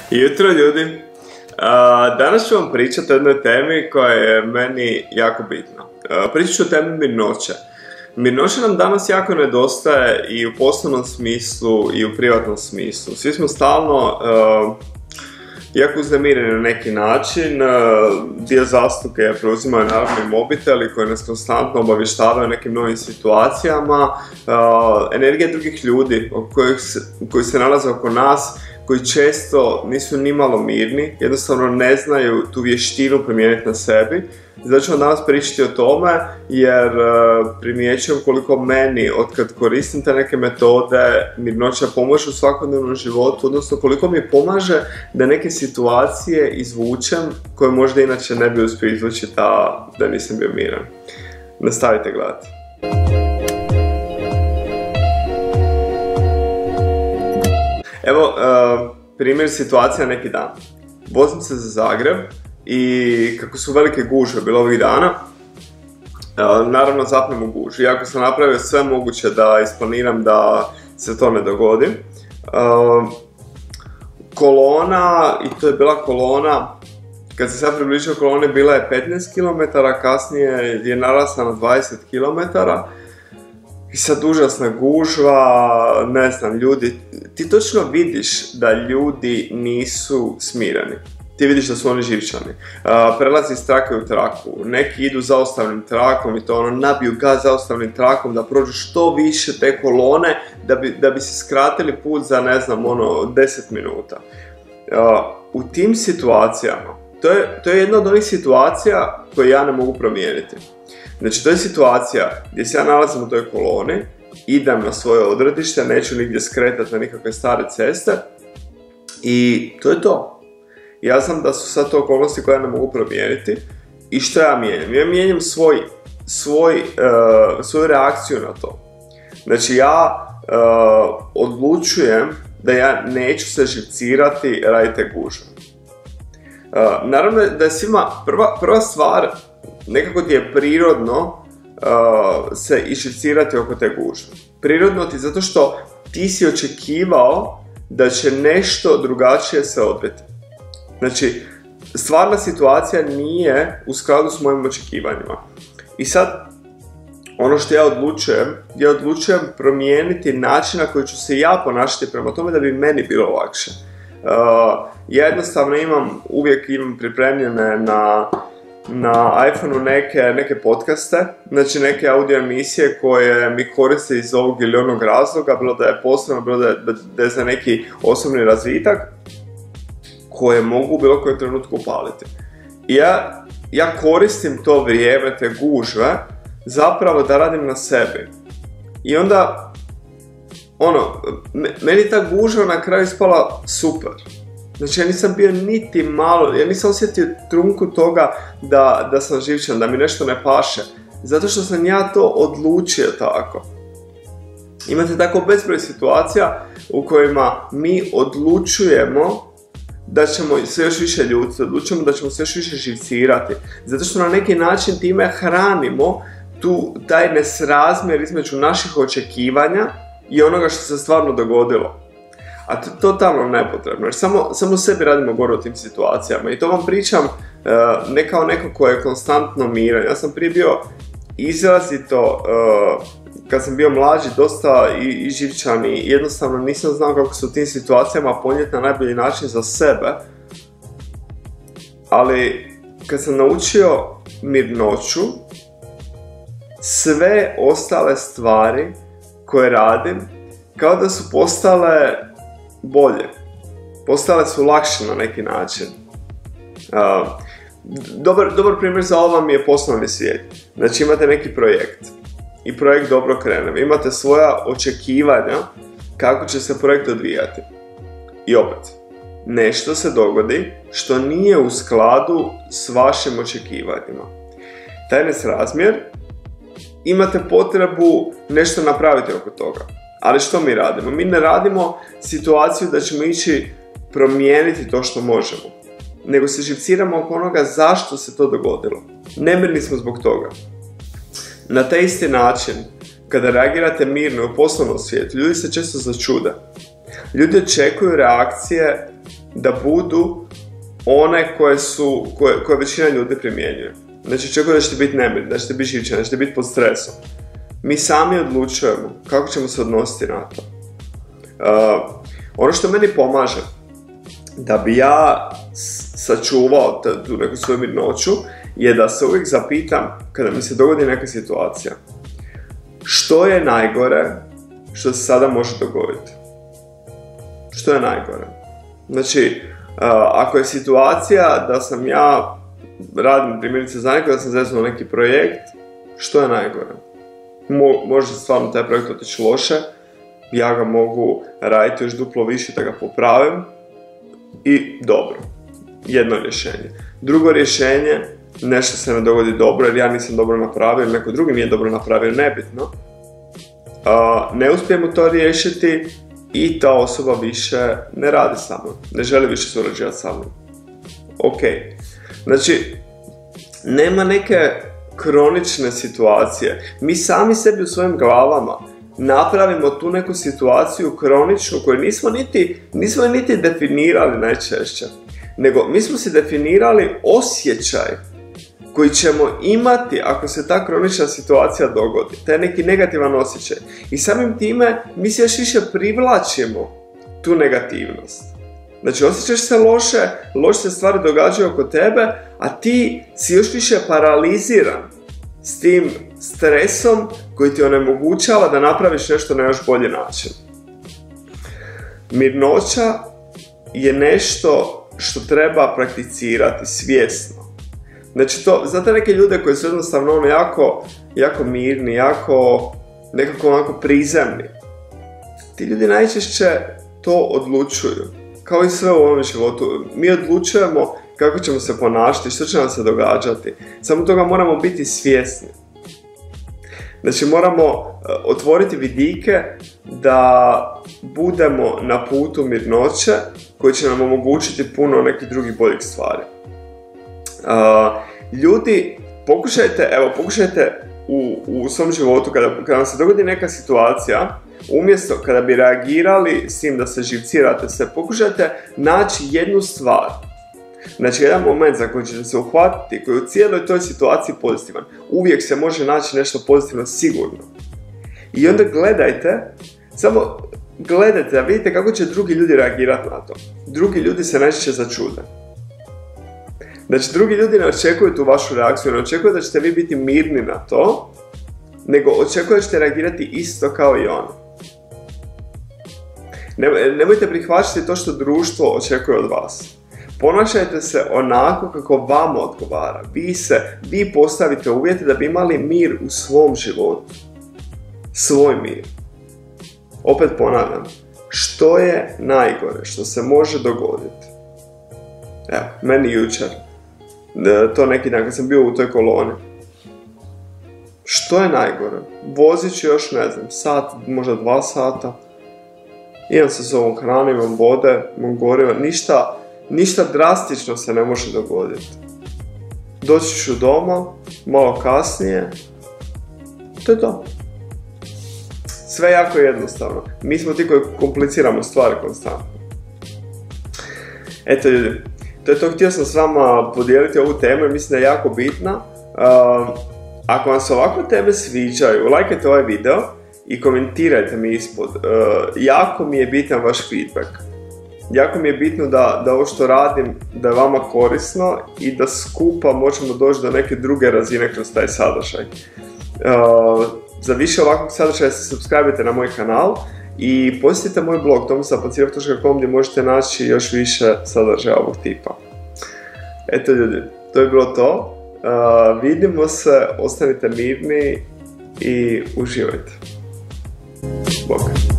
Jutro ljudi, danas ću vam pričati o jednoj temi koja je meni jako bitna. Pričat ću o temi mirnoće. Mirnoće nam danas jako nedostaje i u poslovnom smislu i u privatnom smislu. Svi smo stalno jako uznemireni na neki način. Dio zasluge preuzimaju naravno i mobiteli koji nas konstantno obavještavaju o nekim novim situacijama. Energija drugih ljudi koji se nalaze oko nas, koji često nisu nimalo mirni, jednostavno ne znaju tu vještinu primijeniti na sebi. Zato ću vam danas pričati o tome jer primjećujem koliko meni, otkad koristim te neke metode, mirnoća pomaže u svakodnevnom životu, odnosno koliko mi pomaže da neke situacije izvučem koje možda inače ne bi uspio izvući da nisam bio miran. Nastavite gledati. Evo, primjer situacija neki dan. Vozim se za Zagreb i kako su velike gužve bilo ovih dana, naravno zapnem u gužvi. Iako sam napravio sve moguće da isplaniram da se to ne dogodi. Kolona, i to je bila kolona, kad sam se približio koloni bila je 15 km, kasnije je narasla na 20 km. I sad užasna gužva, ne znam, ljudi, ti točno vidiš da ljudi nisu smireni. Ti vidiš da su oni živčani. Prelazi iz trake u traku, neki idu zaustavnim trakom i to nabiju gaz zaustavnim trakom da prođu što više te kolone da bi se skratili put za, ne znam, 10 minuta. U tim situacijama, to je jedna od onih situacija koje ja ne mogu promijeniti. Znači, to je situacija gdje se ja nalazim u toj koloni, idem na svoje odredište, neću nigdje skretati na nikakve stare ceste i to je to. Ja znam da su sad to okolnosti koje ja ne mogu promijeniti i što ja mijenjam? Ja mijenjam svoju reakciju na to. Znači, ja odlučujem da ja neću se živcirati radi te gužve. Naravno da je svima prva stvar, nekako ti je prirodno se išicirati oko te gužve. Prirodno ti zato što ti si očekivao da će nešto drugačije se odviti. Znači, stvarna situacija nije u skladu s mojim očekivanjima. I sad, ono što ja odlučujem promijeniti način na koji ću se ja ponašati prema tome da bi meni bilo lakše. Ja jednostavno uvijek imam pripremljene na iPhone-u neke podcaste, znači neke audio emisije koje mi koriste iz ovog ili onog razloga, bilo da je poslovno, bilo da je za neki osobni razvitak, koje mogu u bilo kojem trenutku upaliti. I ja koristim to vrijeme, te gužve, zapravo da radim na sebi. I onda, meni ta gužva na kraju ispala super. Znači, ja nisam bio niti malo, ja nisam osjetio trunku toga da sam živčan, da mi nešto ne paše. Zato što sam ja to odlučio tako. Imate tako bezbroj situacija u kojima mi odlučujemo da ćemo se još više ljuditi, odlučujemo da ćemo se još više živcirati. Zato što na neki način time hranimo taj nesrazmjer između naših očekivanja i onoga što se stvarno dogodilo. A to je totalno nepotrebno, jer samo sebi radimo gore u tim situacijama. I to vam pričam ne kao neko ko je konstantno miran. Ja sam prije bio izrazito, kad sam bio mlađi, dosta i živčan i jednostavno nisam znao kako se u tim situacijama ponijeti na najbolji način za sebe. Ali kad sam naučio mirnoću, sve ostale stvari koje radim kao da su postale bolje. Postale su lakše na neki način. Dobar primjer za ovo vam je poslovni svijet. Znači, imate neki projekt i projekt dobro krene. Imate svoja očekivanja kako će se projekt odvijati. I opet, nešto se dogodi što nije u skladu s vašim očekivanjima. Taj nesrazmjer, imate potrebu nešto napraviti oko toga. Ali što mi radimo? Mi ne radimo situaciju da ćemo ići promijeniti to što možemo, nego se živciramo oko onoga zašto se to dogodilo. Nemirni smo zbog toga. Na taj isti način, kada reagirate mirno u poslovnom svijetu, ljudi se često začude. Ljudi očekuju reakcije da budu one koje većina ljudi primjenjuje. Znači očekuje da ćete biti nemirni, da ćete biti živčani, da ćete biti pod stresom. Mi sami odlučujemo kako ćemo se odnositi na to. Ono što meni pomaže da bi ja sačuvao tu neku svoju mirnoću je da se uvijek zapitam kada mi se dogodi neka situacija. Što je najgore što se sada može dogoditi? Što je najgore? Znači, ako je situacija da sam ja radim primjerice za neko, da sam zeznuo neki projekt, što je najgore? Možda stvarno taj projekt otići loše, ja ga mogu raditi još duplo više da ga popravim i dobro. Jedno rješenje. Drugo rješenje, nešto se ne dogodi dobro jer ja nisam dobro napravio ili neko drugi nije dobro napravio, nebitno. Ne uspijemo to riješiti i ta osoba više ne radi sa mnom, ne želi više surađivati sa mnom. Ok, znači nema neke kronične situacije. Mi sami sebi u svojim glavama napravimo tu neku situaciju kroničnu koju nismo niti definirali najčešće, nego mi smo si definirali osjećaj koji ćemo imati ako se ta kronična situacija dogodi, taj neki negativan osjećaj. I samim time mi se još više privlačimo tu negativnost. Znači osjećaš se loše se stvari događaju oko tebe, a ti si još više paraliziran s tim stresom koji ti onemogućava da napraviš nešto na još bolji način. Mirnoća je nešto što treba prakticirati svjesno. Znači znate neke ljude koji su jednostavno jako mirni, nekako onako prizemni. Ti ljudi najčešće to odlučuju. Kao i sve u ovom životu. Mi odlučujemo kako ćemo se ponašati, što će nam se događati. Samo toga moramo biti svjesni. Znači moramo otvoriti vidike da budemo na putu mirnoće koji će nam omogućiti puno nekih drugih boljih stvari. Ljudi, pokušajte u svom životu, kada vam se dogodi neka situacija, umjesto kada bi reagirali s tim da se živcirate se, pokušajte naći jednu stvar. Znači jedan moment za koji ćete se uhvatiti, koji je u cijeloj toj situaciji pozitivan. Uvijek se može naći nešto pozitivno sigurno. I onda samo gledajte da vidite kako će drugi ljudi reagirati na to. Drugi ljudi se najčešće začude. Znači drugi ljudi ne očekuju tu vašu reakciju, ne očekuju da ćete vi biti mirni na to, nego očekuju da ćete reagirati isto kao i oni. Nemojte prihvaćati to što društvo očekuje od vas. Ponašajte se onako kako vama odgovara. Vi postavite uvjete da bi imali mir u svom životu. Svoj mir. Opet ponavljam, što je najgore što se može dogoditi? Evo, meni jučer, to neki dan kad sam bio u toj koloni. Što je najgore? Vozit ću još, ne znam, sat, možda 2 sata. Imam sa sobom hrane, imam vode, imam goriva, ništa drastično se ne može dogoditi. Doći ću doma, malo kasnije, to je to. Sve jako jednostavno. Mi smo ti koji kompliciramo stvari konstantno. Eto ljudi, to je to, htio sam s vama podijeliti ovu temu jer mislim da je jako bitna. Ako vam se ovakve teme sviđaju, lajkajte ovaj video i komentirajte mi ispod. Jako mi je bitan vaš feedback. Jako mi je bitno da ovo što radim da je vama korisno i da skupa možemo doći do neke druge razine kroz taj sadržaj. Za više ovakvog sadržaja se subscribe-ite na moj kanal i posjetite moj blog tomislav.com gdje možete naći još više sadržaja ovog tipa. Eto ljudi, to je bilo to. Vidimo se, ostanite mirni i uživajte. Bok.